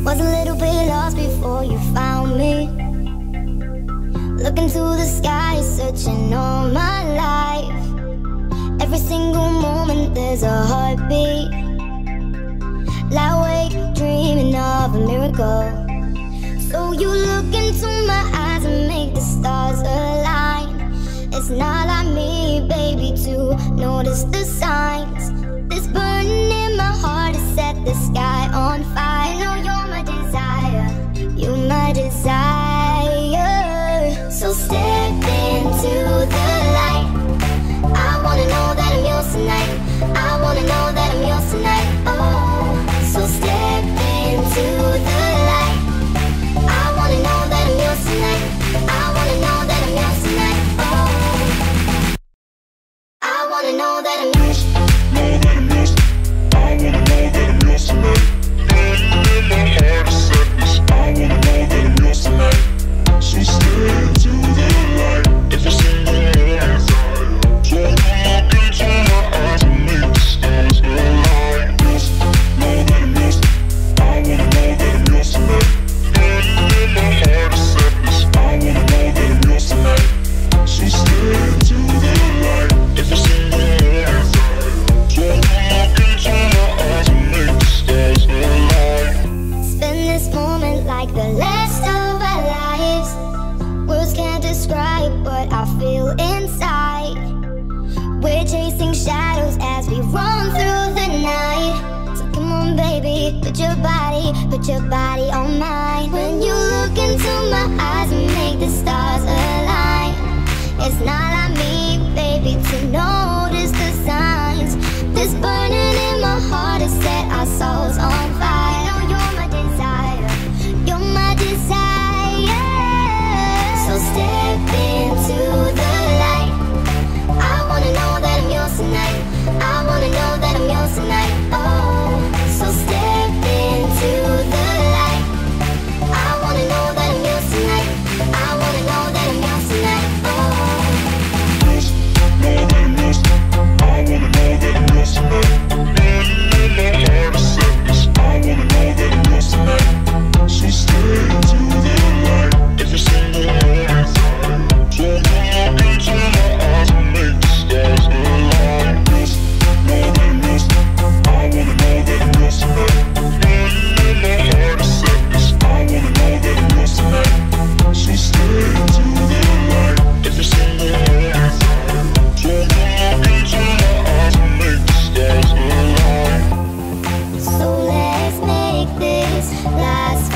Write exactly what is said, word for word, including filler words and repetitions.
Was a little bit lost before you found me. Looking to the sky, searching all my life. Every single moment there's a heartbeat. Lie awake, dreaming of a miracle. So you look into my eyes and make the stars align. It's not like me, baby, to notice the signs. This burning in my heart has set the sky on fire. You know you're my desire, you're my desire. So step into the light. I wanna know that I'm yours tonight. I wanna know that I'm yours tonight. Oh, so step into the light. I wanna know that I'm yours tonight. I wanna know that I'm yours tonight. Oh, I wanna know that I'm yours. Know that I'm yours. I wanna know that I'm yours tonight. Burning in my heart is sadness. I wanna know that I'm yours tonight. So step into the light. Every single morning fire. So look into my eyes and make the stars align. Yours, know that I'm yours. I wanna know that I'm yours tonight. Burning in my heart is sadness. I wanna know that I'm yours tonight. So step into the light. Every single morning fire. So look into my eyes and make the stars align. Spend this moment like the last of our lives. Words can't describe what I feel inside. We're chasing shadows as we run through the night. So come on, baby, put your body, put your body on mine. When you look into my eyes and make the stars align. It's not like me, baby, to notice the signs. This burning in my heart has set our souls on fire. You know you're my desire, you're my desire. So step into the light. I wanna know that I'm yours tonight. I wanna know that I'm yours tonight. Oh, so step into the light. I wanna know that I'm yours tonight. I wanna know that I'm yours tonight. Oh, Yours, know that I'm yours. I wanna know that I'm yours tonight. Burning in my heart is sadness. I wanna know that I'm yours tonight. So step into the light. Every single morning fire. So look into my eyes and make the stars align. Yours, know that I'm yours. I wanna know that I'm yours tonight. Burning in my heart is sadness. I wanna know that I'm yours tonight. So step into the light. Every single morning fire. So look into my eyes and make the stars align. so let's make this last